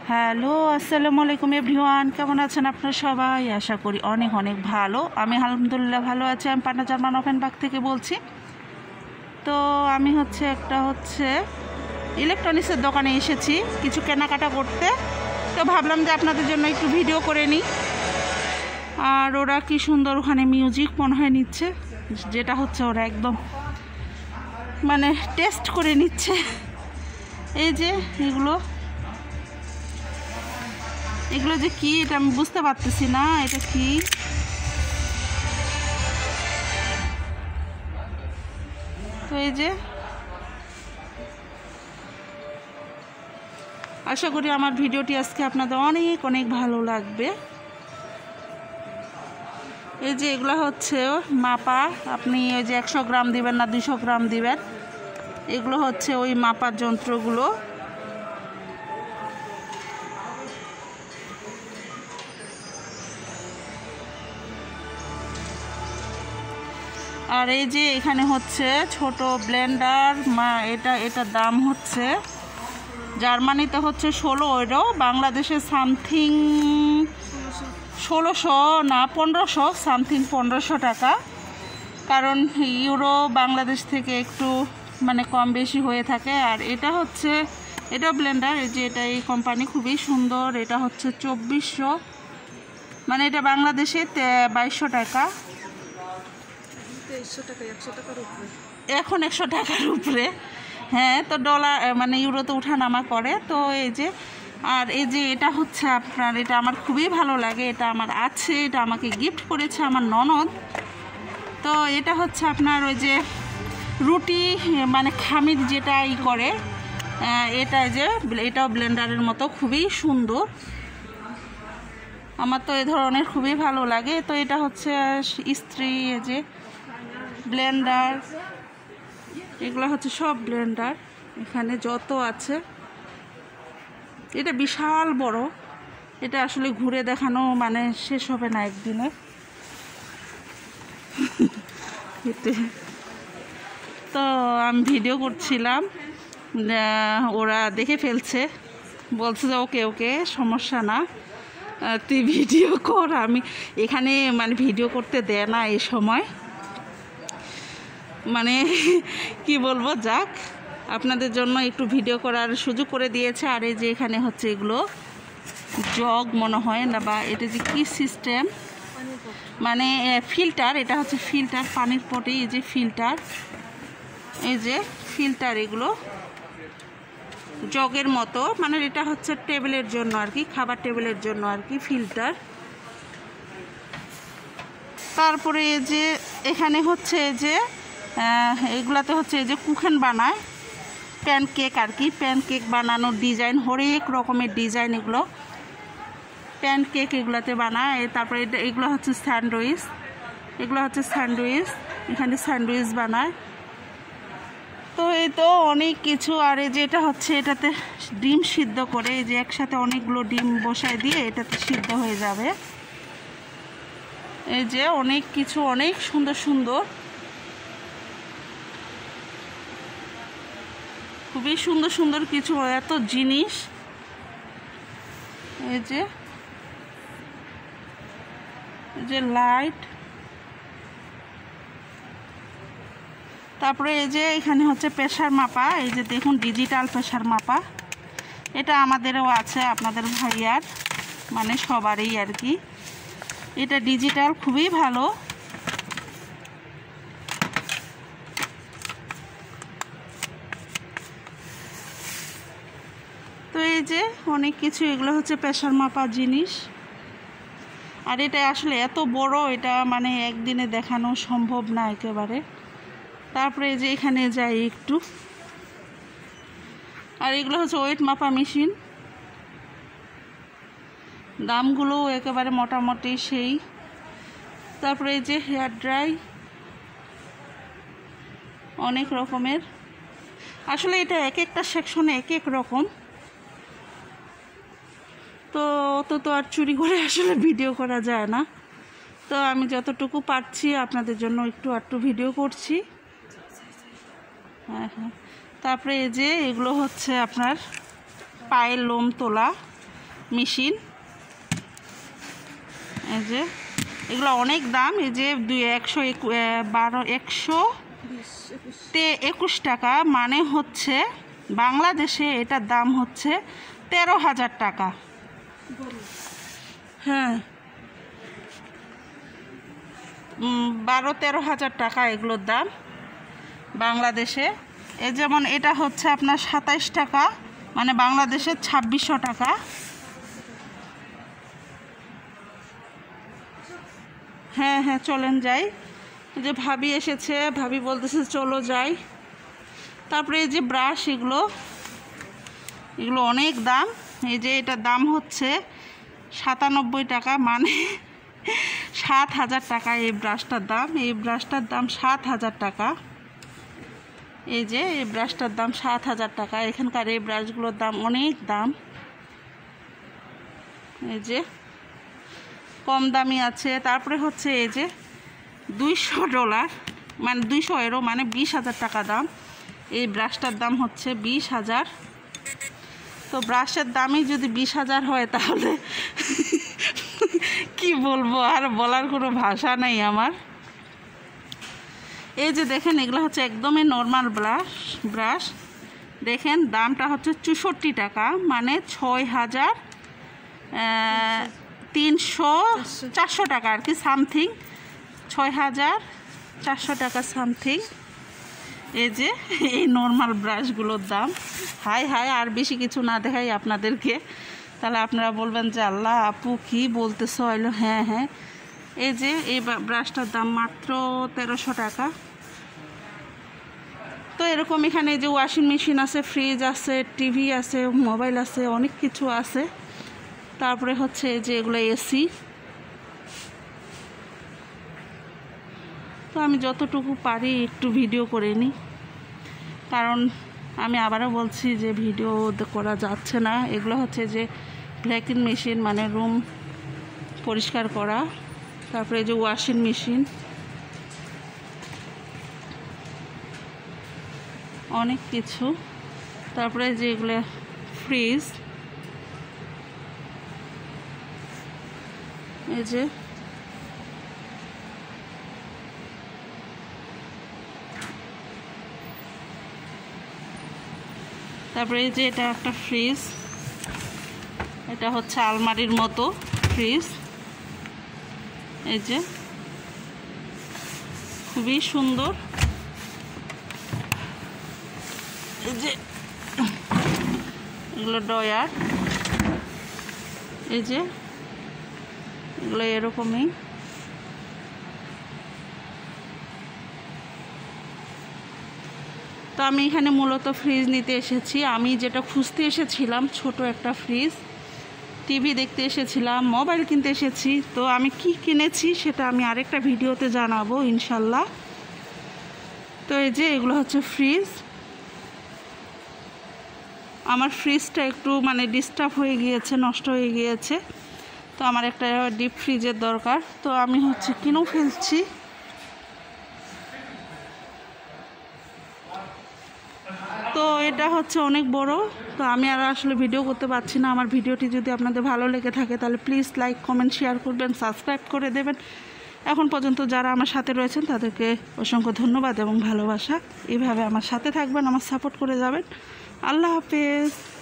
Hello, আসসালামু আলাইকুম everyone. কেমন আছেন আপনারা সবাই? আশা করি অনেক অনেক ভালো। আমি আলহামদুলিল্লাহ ভালো আছি। আমি পান্না জার্মান ওভেনবাগ থেকে বলছি। তো আমি একটা ইলেকট্রনিক্সের দোকানে এসেছি কিছু কেনাকাটা করতে। তো ভাবলাম যে আপনাদের জন্য একটু ভিডিও করে নিই। আর ওরা কি সুন্দর ওখানে মিউজিক মনে হয় নিচ্ছে, যেটা ওরা একদম মানে টেস্ট করে নিচ্ছে। এই যে এগুলো যে কি, এটা আমি বুঝতে পারতেছি না এটা কি। তো এই যে আশা করি আমার ভিডিওটি আজকে আপনাদের অনেক অনেক ভালো লাগবে। এই যে এগুলো মাপা, আপনি ওই যে 100 গ্রাম দিবেন না 200 গ্রাম দিবেন, এগুলো ওই মাপার যন্ত্রগুলো। আর এই যে এখানে ছোট ব্লেন্ডার, এটার দাম জার্মানিতে 16 ইউরো, বাংলাদেশে সামথিং 1600 না 1500, সামথিং 1500 টাকা। কারণ ইউরো বাংলাদেশ থেকে একটু মানে কম বেশি হয়ে থাকে। আর এটা ব্লেন্ডার, এই যে এটা এই কোম্পানি খুবই সুন্দর। এটা 2400, মানে এটা বাংলাদেশে 2200 টাকা। এখন 100 টাকার উপরে। হ্যাঁ, তো ডলার মানে ইউরোতে উঠানামা করে। তো এই যে আর এই যে এটা আপনার, এটা আমার খুবই ভালো লাগে। এটা আমার আছে, এটা আমাকে গিফট করেছে আমার ননদ। তো এটা আপনার ওই যে রুটি মানে খামির যেটা করে, এটাও ব্লেন্ডারের মতো খুবই সুন্দর। আমার তো এই ধরনের খুবই ভালো লাগে। তো এটা ইস্ত্রি, এই যে ব্লেন্ডার, এগুলো সব ব্লেন্ডার এখানে যত আছে। এটা বিশাল বড়, এটা আসলে ঘুরে দেখানো মানে শেষ হবে না একদিনে। তো আমি ভিডিও করছিলাম, ওরা দেখে ফেলছে, বলছে যে ওকে ওকে সমস্যা না, তুই ভিডিও কর। আমি এখানে মানে ভিডিও করতে দেয় না এই সময়, মানে কি বলবো, যাক আপনাদের জন্য একটু ভিডিও করার সুযোগ করে দিয়েছে। আর এই যে এখানে এগুলো জগ মনে হয় না, বা এটা যে কি সিস্টেম, মানে ফিল্টার, এটা ফিল্টার, পানির পটে এই যে ফিল্টার, এই যে ফিল্টার, এগুলো জগের মতো, মানে এটা টেবিলের জন্য আর কি, খাবার টেবিলের জন্য আর কি ফিল্টার। তারপরে এই যে এখানে এই যে এগুলাতে এই যে কুখেন বানায়, প্যানকেক আর কি, প্যানকেক বানানোর ডিজাইন, হরেক রকমের ডিজাইন, এগুলো প্যানকেক এগুলাতে বানায়। তারপরে এগুলো স্যান্ডউইচ, এগুলো স্যান্ডউইচ, এখানে স্যান্ডউইচ বানায়। তো এই তো অনেক কিছু। আর এই যে এটা এটাতে ডিম সিদ্ধ করে, এই যে একসাথে অনেকগুলো ডিম বসায় দিয়ে এটাতে সিদ্ধ হয়ে যাবে। এই যে অনেক কিছু, অনেক সুন্দর সুন্দর, খুবই সুন্দর সুন্দর কিছু, এত জিনিস। এই যে লাইট, তারপরে এই যে এখানে প্রেসার মাপা, এই যে দেখুন ডিজিটাল প্রেসার মাপা, এটা আমাদেরও আছে, আপনাদের ভাইয়ার মানে সবারই আর কি। এটা ডিজিটাল, খুবই ভালো। তো এই যে অনেক কিছু, এগুলো প্রেসার মাপার জিনিস। আর এটা আসলে এত বড়, এটা মানে একদিনে দেখানো সম্ভব না একেবারে। তারপরে এই যে এখানে যাই একটু, আর এগুলো ওয়েট মাপা মেশিন, দামগুলো একেবারে মোটামুটি সেই। তারপরে এই যে হেয়ার ড্রাই, অনেক রকমের। আসলে এটা এক একটা সেকশনে এক এক রকম। তো তো আর চুরি করে আসলে ভিডিও করা যায় না। তো আমি যতটুকু পারছি আপনাদের জন্য একটু ভিডিও করছি। হ্যাঁ। তারপরে এই যে এগুলো আপনার পায়ের লোম তোলা, মেশিন। এই যে এগুলো অনেক দাম। এই যে 121 টাকা, মানে হচ্ছে বাংলাদেশে এটার দাম হচ্ছে 13,000 টাকা। হ্যাঁ, 12-13,000 টাকা এগুলোর দাম বাংলাদেশে। এই যেমন এটা হচ্ছে আপনার 27 টাকা, মানে বাংলাদেশে 2600 টাকা। হ্যাঁ হ্যাঁ, চলেন যাই। যে ভাবি এসেছে, ভাবি বলতেছে চলো যাই। তারপরে এই যে ব্রাশ, এগুলো অনেক দাম। এই যে এটার দাম হচ্ছে 97 টাকা, মানে 7,000 টাকা এই ব্রাশটার দাম। এই ব্রাশটার দাম 7,000 টাকা। এই যে এই ব্রাশটার দাম 7,000 টাকা। এখানকার এই ব্রাশগুলোর দাম অনেক দাম। এই যে কম দামি আছে। তারপরে হচ্ছে এই যে $200, মানে 200 ইউরো, মানে 20,000 টাকা দাম। এই ব্রাশটার দাম হচ্ছে 20,000। তো ব্রাশের দামই যদি 20,000 হয়, তাহলে কি বলবো, আর বলার কোনো ভাষা নেই আমার। এই যে দেখেন, এগুলো হচ্ছে একদমই নর্মাল ব্রাশ। দেখেন দামটা হচ্ছে 64 টাকা, মানে 400 টাকা আর কি, সামথিং 6,400 টাকা সামথিং। এই যে এই নর্মাল ব্রাশগুলোর দাম। হাই আর বেশি কিছু না দেখাই আপনাদেরকে, তাহলে আপনারা বলবেন যে আল্লাহ আপু কি বলতেছো হইলো। হ্যাঁ, এই যে এই ব্রাশটার দাম মাত্র 1300 টাকা। তো এরকম এখানে যে ওয়াশিং মেশিন আছে, ফ্রিজ আছে, টিভি আছে, মোবাইল আছে, অনেক কিছু আছে। তারপরে হচ্ছে যে এগুলো এসি। তো আমি যতটুকু পারি একটু ভিডিও করে নিই, কারণ আমি আবারও বলছি যে ভিডিও করা যাচ্ছে না। এগুলো হচ্ছে যে ভ্যাকুয়াম মেশিন, মানে রুম পরিষ্কার করা। তারপরে যে ওয়াশিং মেশিন, অনেক কিছু। তারপরে যে এগুলো ফ্রিজ, এই যে তারপরে এই যে এটা একটা ফ্রিজ, এটা হচ্ছে আলমারির মতো ফ্রিজ। এই যে খুবই সুন্দর। এই যে এগুলো ডয়ার, এই যে এগুলো এরকমই। তো আমি এখানে মূলত ফ্রিজ নিতে এসেছি। আমি যেটা খুঁজতে এসেছিলাম ছোট একটা ফ্রিজ, টিভি দেখতে এসেছিলাম, মোবাইল কিনতে এসেছি। তো আমি কি কিনেছি সেটা আমি আরেকটা ভিডিওতে জানাবো ইনশাল্লাহ। তো এই যে এগুলো হচ্ছে ফ্রিজ। আমার ফ্রিজটা একটু মানে ডিস্টার্ব হয়ে গিয়েছে, নষ্ট হয়ে গিয়েছে। তো আমার একটা ডিপ ফ্রিজের দরকার, তো আমি হচ্ছে কিনেও ফেলছি। তো এটা হচ্ছে অনেক বড়। তো আমি আর আসলে ভিডিও করতে পারছি না। আমার ভিডিওটি যদি আপনাদের ভালো লেগে থাকে তাহলে প্লিজ লাইক, কমেন্ট, শেয়ার করবেন, সাবস্ক্রাইব করে দেবেন। এখন পর্যন্ত যারা আমার সাথে রয়েছেন তাদেরকে অসংখ্য ধন্যবাদ এবং ভালোবাসা। এইভাবে আমার সাথে থাকবেন, আমার সাপোর্ট করে যাবেন। আল্লাহ হাফেজ।